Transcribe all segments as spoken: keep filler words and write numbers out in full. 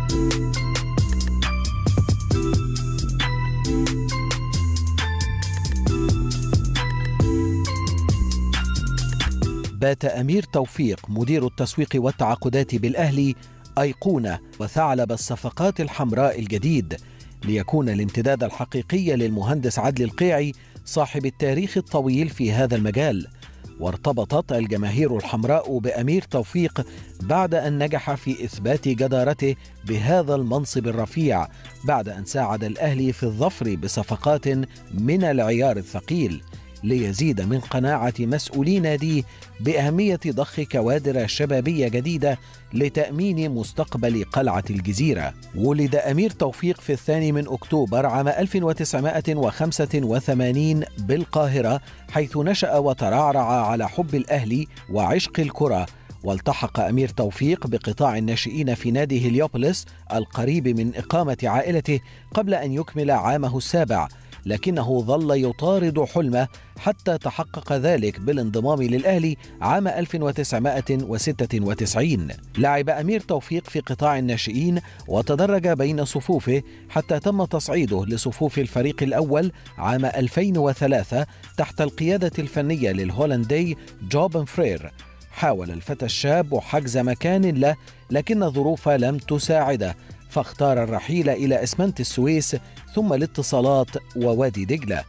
بات أمير توفيق مدير التسويق والتعاقدات بالأهلي أيقونة وثعلب الصفقات الحمراء الجديد، ليكون الامتداد الحقيقي للمهندس عدلي القيعي صاحب التاريخ الطويل في هذا المجال. وارتبطت الجماهير الحمراء بأمير توفيق بعد أن نجح في إثبات جدارته بهذا المنصب الرفيع، بعد أن ساعد الأهلي في الظفر بصفقات من العيار الثقيل، ليزيد من قناعة مسؤولي ناديه بأهمية ضخ كوادر شبابية جديدة لتأمين مستقبل قلعة الجزيرة. ولد أمير توفيق في الثاني من أكتوبر عام ألف وتسعمائة وخمسة وثمانين بالقاهرة، حيث نشأ وترعرع على حب الأهلي وعشق الكرة. والتحق أمير توفيق بقطاع الناشئين في نادي هليوبوليس القريب من إقامة عائلته قبل أن يكمل عامه السابع، لكنه ظل يطارد حلمه حتى تحقق ذلك بالانضمام للأهلي عام ألف وتسعمائة وستة وتسعين. لعب أمير توفيق في قطاع الناشئين وتدرج بين صفوفه حتى تم تصعيده لصفوف الفريق الأول عام ألفين وثلاثة تحت القيادة الفنية للهولندي جوبن فرير. حاول الفتى الشاب حجز مكان له، لكن الظروف لم تساعده، فاختار الرحيل إلى إسمنت السويس ثم الاتصالات ووادي دجلة.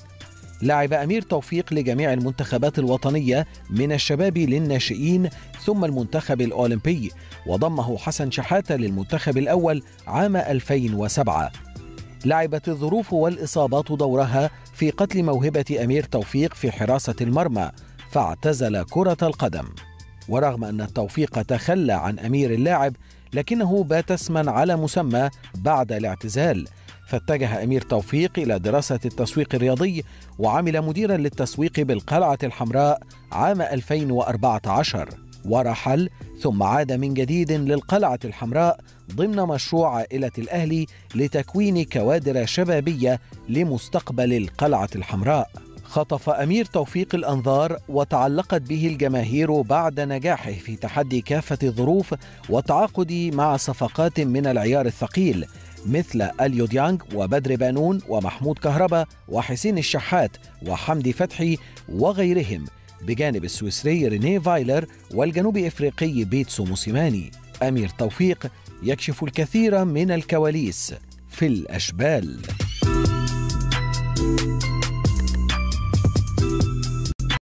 لعب أمير توفيق لجميع المنتخبات الوطنية من الشباب للناشئين ثم المنتخب الأولمبي، وضمه حسن شحاتة للمنتخب الأول عام ألفين وسبعة. لعبت الظروف والإصابات دورها في قتل موهبة أمير توفيق في حراسة المرمى، فاعتزل كرة القدم. ورغم أن التوفيق تخلى عن أمير اللاعب، لكنه بات اسما على مسمى بعد الاعتزال، فاتجه أمير توفيق إلى دراسة التسويق الرياضي وعمل مديرا للتسويق بالقلعة الحمراء عام ألفين وأربعة عشر، ورحل ثم عاد من جديد للقلعة الحمراء ضمن مشروع عائلة الأهلي لتكوين كوادر شبابية لمستقبل القلعة الحمراء. خطف أمير توفيق الأنظار وتعلقت به الجماهير بعد نجاحه في تحدي كافة الظروف والتعاقد مع صفقات من العيار الثقيل مثل أليو ديانج وبدر بانون ومحمود كهربا وحسين الشحات وحمدي فتحي وغيرهم، بجانب السويسري رينيه فايلر والجنوب إفريقي بيتسو موسيماني. أمير توفيق يكشف الكثير من الكواليس في الأشبال.